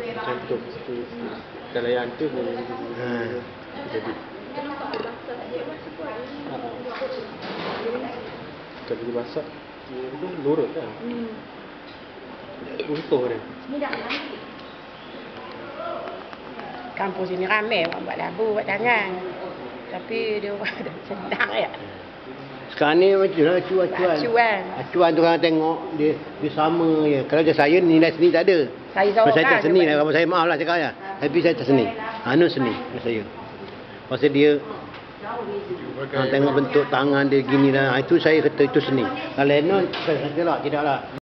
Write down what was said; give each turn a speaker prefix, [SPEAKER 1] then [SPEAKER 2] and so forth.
[SPEAKER 1] Macam tu. Kalau yang tu jadi. Kalau dia masak, dia lurut kan. Utuh dia.
[SPEAKER 2] Kampung sini ramai orang buat labu, buat tangan. Tapi dia orang dah senang ya.
[SPEAKER 3] Sekarang ni macam lah acuan. Acuan tu orang tengok dia sama je. Kalau macam saya nilai seni tak ada.
[SPEAKER 2] Saya seorang
[SPEAKER 3] saya tak seni lah. Kalau saya maaf lah cakap ya. Tapi saya tak seni. Anu seni saya. Pasal dia tengok bentuk tangan dia gini lah. Itu saya kata itu seni. Kalau Lennon saya kata lah, tidak lah.